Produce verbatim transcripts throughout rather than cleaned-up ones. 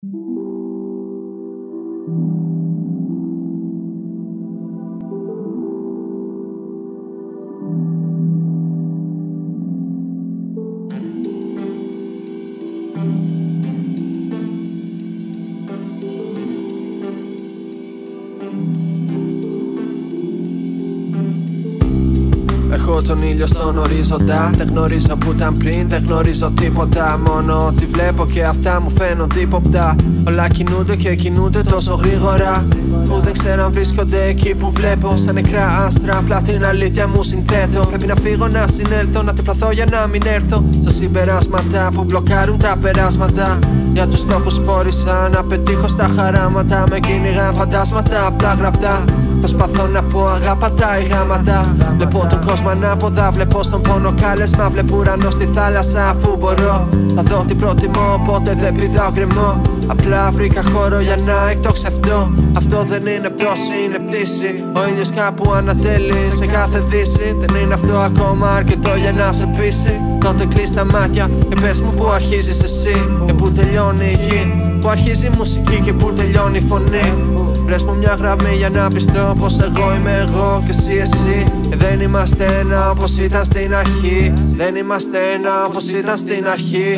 Έχω τον ήλιο στον ορίζοντα. Δεν γνωρίζω που ήταν πριν, δεν γνωρίζω τίποτα. Μόνο ότι βλέπω και αυτά μου φαίνονται ύποπτα. Όλα κινούνται και κινούνται τόσο γρήγορα που δεν ξέρω αν βρίσκονται εκεί που βλέπω. Σαν νεκρά άστρα, απλά την αλήθεια μου συνθέτω. Πρέπει να φύγω, να συνέλθω, να τεπλαθώ για να μην έρθω στα συμπεράσματα που μπλοκάρουν τα περάσματα. Για τους στόχους πόρισα να πετύχω στα χαράματα. Με κυνηγάν φαντάσματα απλά γραπτά. Προσπαθώ να πω αγάπατα ή γάματα. Βλέπω τον κόσμο ανάποδα, βλέπω στον πόνο κάλεσμα. Βλέπω ουρανό στη θάλασσα αφού μπορώ. Θα δω τι προτιμώ, οπότε δεν πηδάω γκρεμό. Απλά βρήκα χώρο για να εκτοξευτώ. Αυτό δεν είναι πτώση, είναι πτήση. Ο ήλιος κάπου ανατέλει σε κάθε δύση. Δεν είναι αυτό ακόμα αρκετό για να σε πείσει. Τότε κλείς τα μάτια και πες μου που αρχίζεις εσύ και που τελειώνει η γη. Που αρχίζει η μουσική και που τελειώνει η φωνή. Βρες μου μια γραμμή για να πιστώ πως εγώ είμαι εγώ και εσύ εσύ. Και δεν είμαστε ένα όπως ήταν στην αρχή. Δεν είμαστε ένα όπως ήταν στην αρχή.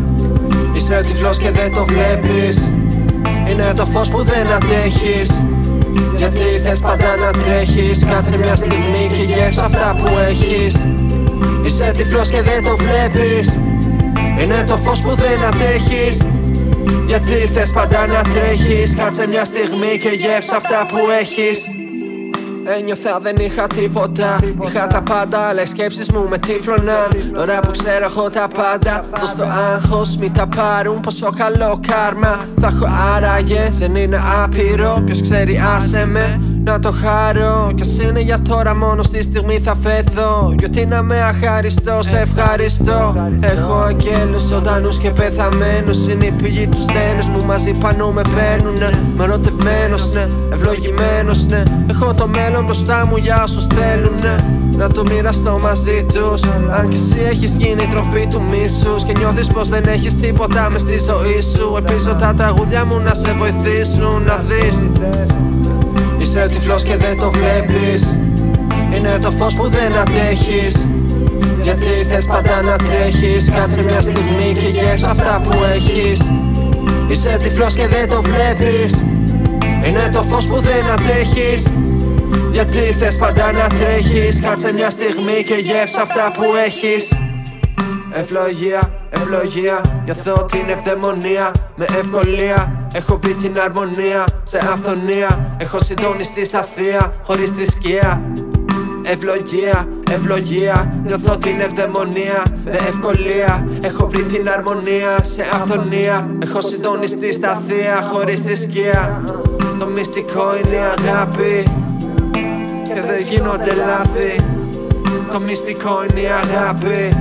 Είσαι τυφλός και δεν το βλέπεις. Είναι το φως που δεν αντέχεις. Γιατί θες πάντα να τρέχεις. Κάτσε μια στιγμή και γεύσου αυτά που έχεις. Είσαι τυφλός και δεν το βλέπεις. Είναι το φως που δεν αντέχεις. Γιατί θες πάντα να τρέχεις. Κάτσε μια στιγμή και γεύσου αυτά που έχεις. Ένιωθα δεν είχα τίποτα. Είχα τα πάντα, αλλά οι σκέψεις μου με τύφλωναν. Τώρα που ξέρω έχω τα πάντα. Δώσ' το άγχος, μη τα πάρουν. Πόσο καλό κάρμα θα έχω άραγε. Δεν είναι άπειρο, ποιος ξέρει άσε με να το χαρώ. Κι ας είναι για τώρα μόνο στη στιγμή θα φεθώ. Γιατί να με αχαριστώ, σε ευχαριστώ. Έχω αγγέλους ζωντανούς και πεθαμένους. Είναι η πηγή τους δένους μου, μαζί πάνω με παίρνουνε. Με ερωτευμένος, ναι, ευλογημένος, ναι. Έχω το μέλλον μπροστά μου για όσους θέλουνε να το μοιραστώ μαζί τους. Αν κι εσύ έχεις γίνει τροφή του μίσους και νιώθεις πως δεν έχεις τίποτα μες στη ζωή σου, ελπίζω τα τραγούδια μου να σε βοηθήσουν να δεις. Είσαι τυφλός και δεν το βλέπεις. Είναι το φως που δεν αντέχεις. Γιατί θες πάντα να τρέχεις. Κάτσε μια στιγμή και γεύσου αυτά που έχεις. Είσαι τυφλός και δεν το βλέπεις. Είναι το φως που δεν αντέχεις. Γιατί θες πάντα να τρέχεις. Κάτσε μια στιγμή και γεύσου αυτά που έχεις. Ευλογία, ευλογία, νιώθω την ευδαιμονία με ευκολία. Έχω βρει την αρμονία σε αυθονία. Έχω συντονιστεί στα θεία χωρίς θρησκεία. Ευλογία, ευλογία, νιώθω την ευδαιμονία με ευκολία. Έχω βρει την αρμονία σε αυθονία. Έχω συντονιστεί στα θεία χωρίς θρησκεία. Το μυστικό είναι η αγάπη και δεν γίνονται λάθη. Το μυστικό είναι η αγάπη.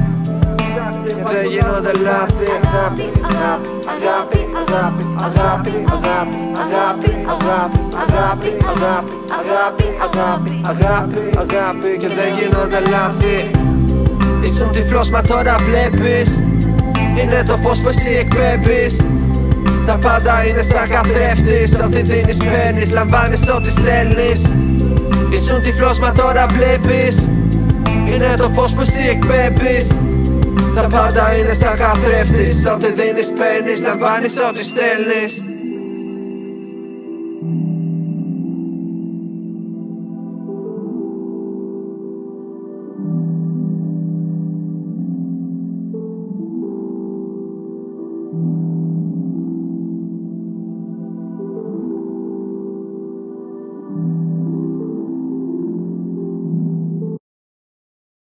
Δεν γίνονται λάθη. Αγάπη, αγάπη, αγάπη, αγάπη, αγάπη, αγάπη, αγάπη, αγάπη, αγάπη, αγάπη, αγάπη, αγάπη, αγάπη και δεν γίνονται λάθη. Ήσουν τυφλός μα τώρα βλέπεις. Είναι το φως που εσύ εκπέμπεις. Τα πάντα είναι σαν καθρέφτης. Ό,τι δίνεις παίρνεις, λαμβάνεις ό,τι στέλνεις. Ήσουν τυφλός μα τώρα βλέπεις. Είναι το φως που εσύ εκπέμπεις. Τα πάντα είναι σαν καθρέφτης. Ό,τι δίνεις παίρνεις, λαμβάνεις ό,τι στέλνεις.